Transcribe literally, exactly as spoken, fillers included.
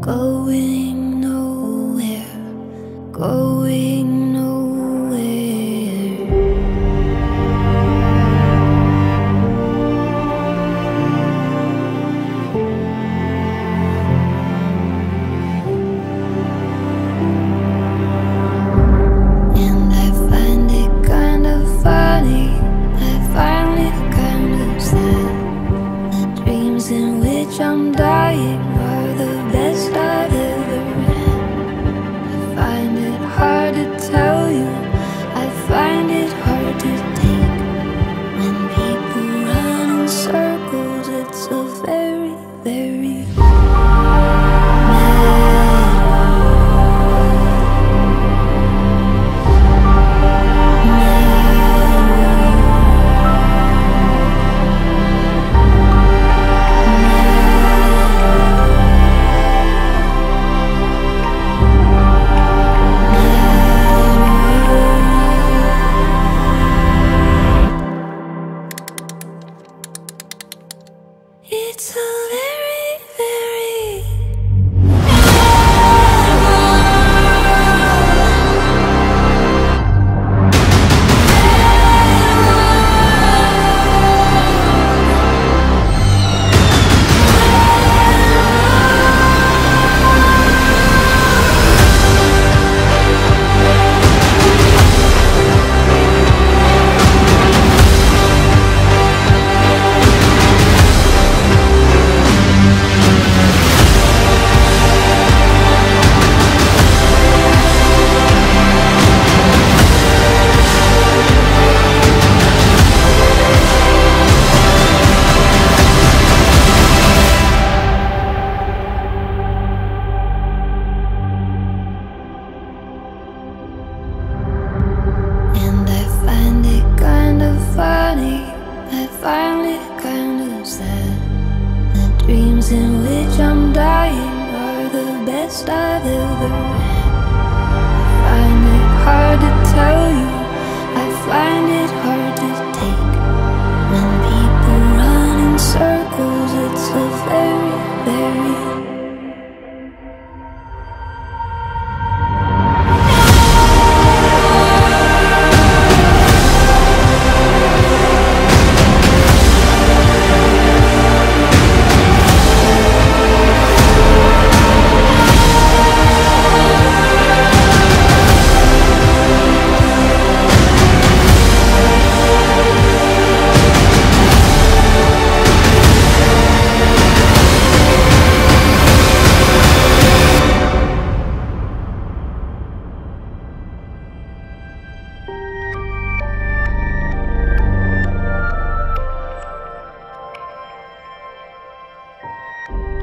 going nowhere, going nowhere. And I find it kind of funny, I find it kind of sad. The dreams in which I'm dying are the best I've ever had. I find it hard to tell you, I find it hard to take. When people run in circles, it's a very, very It's a very, very funny, I find it kind of sad. The dreams in which I'm dying are the best I've ever had. I find it hard to tell you, I find it hard to take. When people run in circles, it's a very, very you